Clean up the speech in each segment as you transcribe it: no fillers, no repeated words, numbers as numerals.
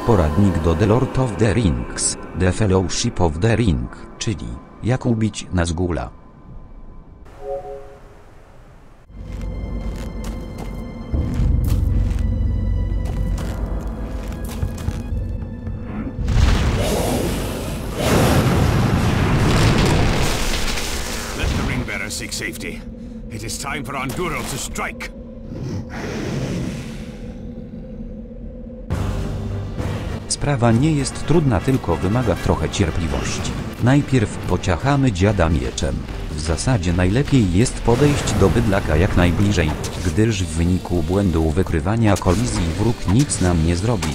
Poradnik do The Lord of the Rings, The Fellowship of the Ring, czyli jak ubić Nazgula. Let the ringbearer seek safety. It is time for Andúril to strike. Sprawa nie jest trudna, tylko wymaga trochę cierpliwości. Najpierw pociachamy dziada mieczem. W zasadzie najlepiej jest podejść do bydlaka jak najbliżej, gdyż w wyniku błędu wykrywania kolizji wróg nic nam nie zrobi.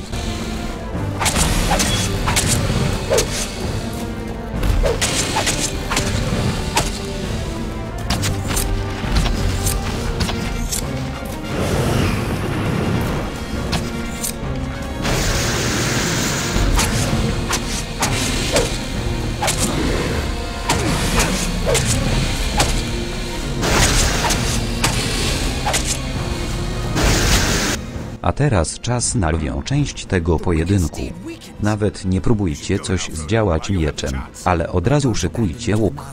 A teraz czas na lwią część tego pojedynku. Nawet nie próbujcie coś zdziałać mieczem, ale od razu szykujcie łuk.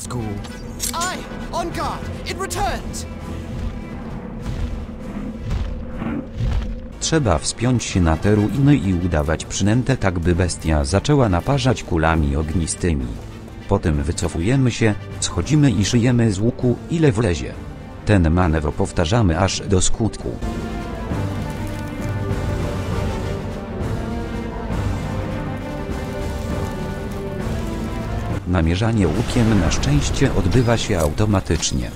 Trzeba wspiąć się na te ruiny i udawać przynętę, tak by bestia zaczęła naparzać kulami ognistymi. Potem wycofujemy się, schodzimy i szyjemy z łuku ile wlezie. Ten manewr powtarzamy aż do skutku. Namierzanie łukiem na szczęście odbywa się automatycznie.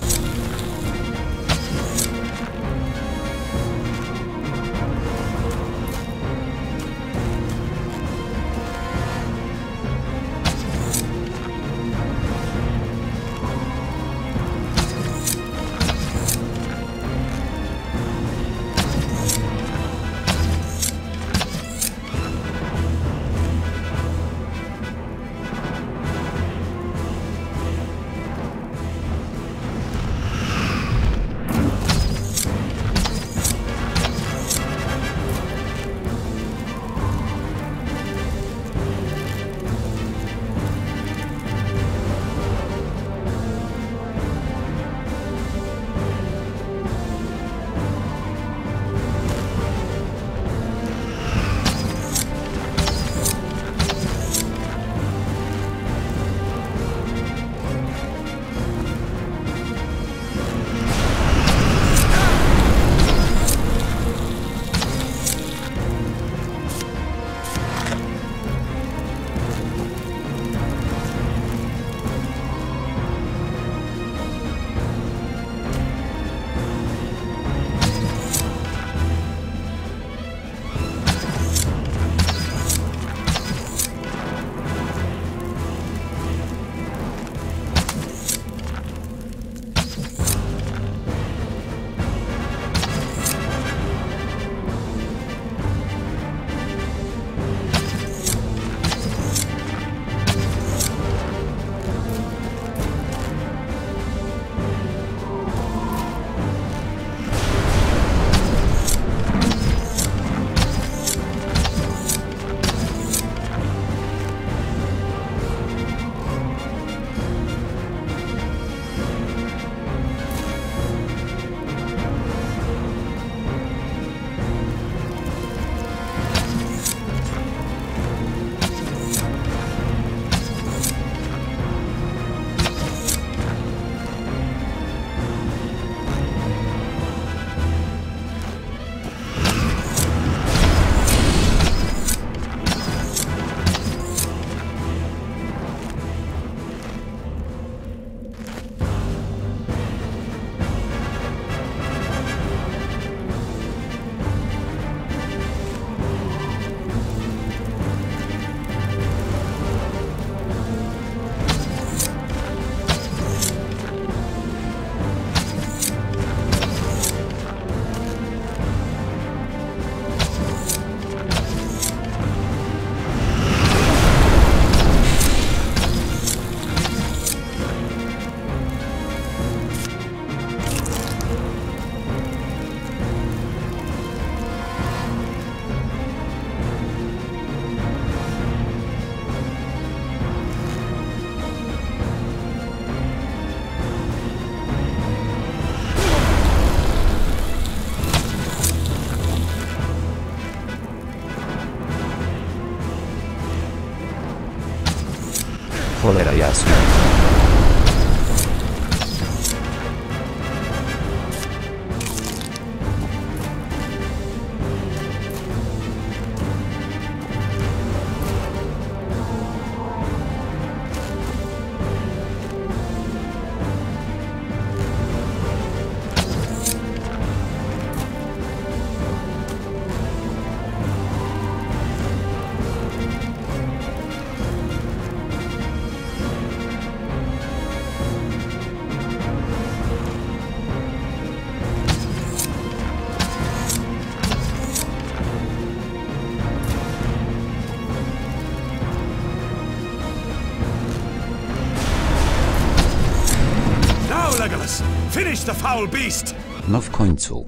Curse the foul beast! No w końcu.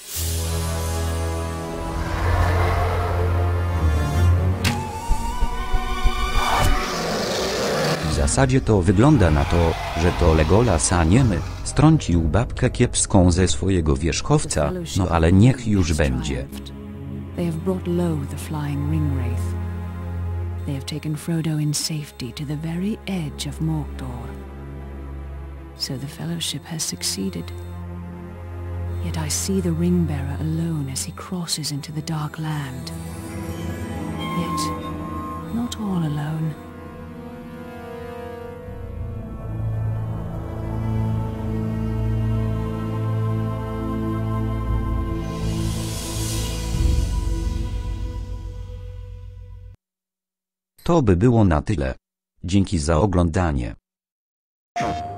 W zasadzie to wygląda na to, że to Legolas, a nie my, strącił babkę kiepską ze swojego wierzchowca, no ale niech już będzie. They have brought low the flying ringwraith. They have taken Frodo in safety to the very edge of Mordor. So the Fellowship has succeeded. Yet I see the Ringbearer alone as he crosses into the Dark Land. Yet, not all alone. To by było na tyle. Dzięki za oglądanie.